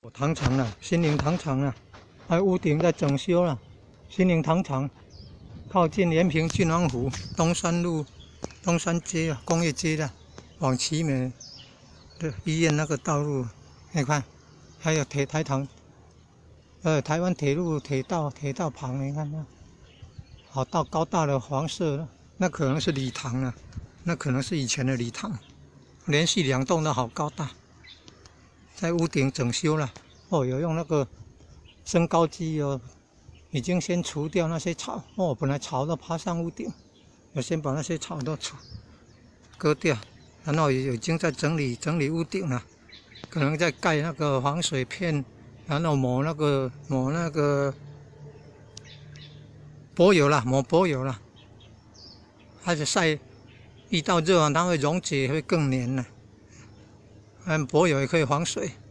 糖厂了，新宁糖厂了，还有屋顶在整修了。新宁糖厂靠近延平郡王湖东山路、东山街啊，工业街的，往奇美的医院那个道路，你看，还有台湾铁路铁道旁，你看那，好高大的黄色的，那可能是礼堂了，那可能是以前的礼堂，连续2栋都好高大。 在屋顶整修了，哦，有用那个升高机哦，已经先除掉那些草哦，本来草都爬上屋顶，我先把那些草都割掉，然后已经在整理屋顶了，可能在盖那个防水片，然后抹那个柏油啦，抹柏油啦，还是晒，遇到热啊，它会溶解，会更黏了。柏油也可以防水。